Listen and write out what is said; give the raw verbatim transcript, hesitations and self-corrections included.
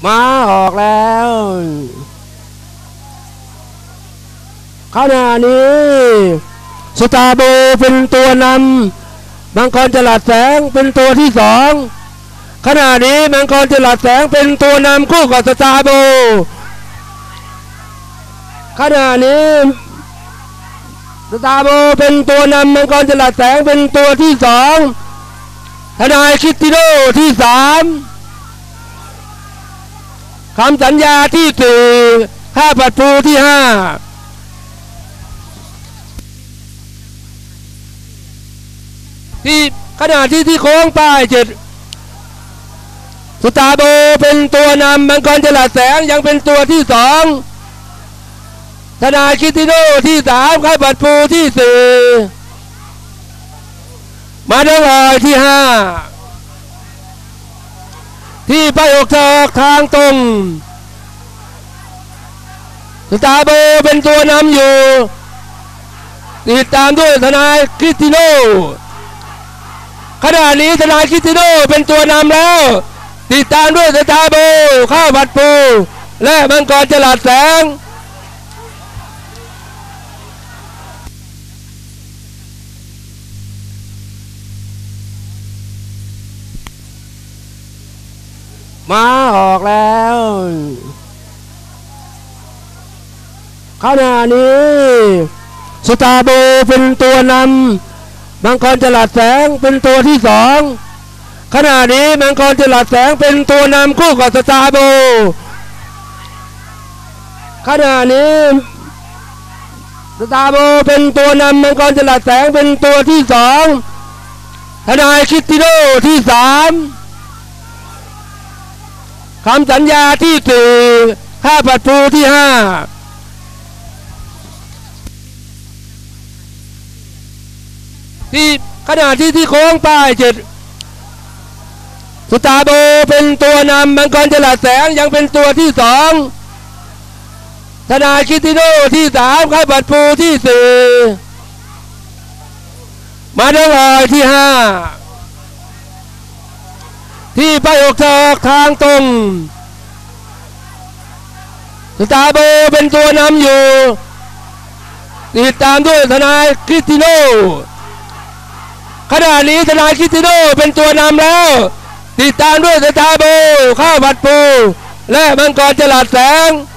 มาออกแล้วขณะนี้สตาร์โบเป็นตัวนำมังกรจลัดแสงเป็นตัวที่สองขณะนี้มังกรจลัดแสงเป็นตัวนำคู่กับสตาร์โบขณะนี้สตาร์โบเป็นตัวนำมังกรจลัดแสงเป็นตัวที่สองทนายคิตติโนที่สามคำสัญญาที่สี่ค่าปัดปูที่ห้าที่ขณะที่ที่โค้งป้ายเจ็ดสตาร์โบเป็นตัวนำมังกรจลัดแสงยังเป็นตัวที่สองทนายคิตติโนที่สามค่าปัดปูที่สี่มาดลอยที่ห้าที่ไปออกจากทางตรงสตาร์โบเป็นตัวนำอยู่ติดตามด้วยทนายคริสติโนขณะนี้ทนายคริสติโนเป็นตัวนำแล้วติดตามด้วยสตาร์โบข้าวผัดปูและมังกรจลัดแสงมาออกแล้วขณะนี้สตาร์โบเป็นตัวนำมังกรจลัดแสงเป็นตัวที่สองขณะนี้มังกรจลัดแสงเป็นตัวนำคู่กับสตาร์โบขณะนี้สตาร์โบเป็นตัวนำมังกรจลัดแสงเป็นตัวที่สองทนายคิตติโนที่สามคำสัญญาที่สี่ค่าปัดปูที่ห้าที่ขณะที่ที่โค้งป้ายเจ็ดสตาร์โบเป็นตัวนำมังกรจลัดแสงยังเป็นตัวที่สองทนายคิตติโนที่สามค่าปัดปูที่สี่มาดลอยที่ห้าที่ไปออกจากทางตรงสตาร์โบเป็นตัวนำอยู่ติดตามด้วยทนายคริสติโนขณะนี้ทนายคริสติโนเป็นตัวนำแล้วติดตามด้วยสตาร์โบข้าวผัดปูและมังกรจลัดแสง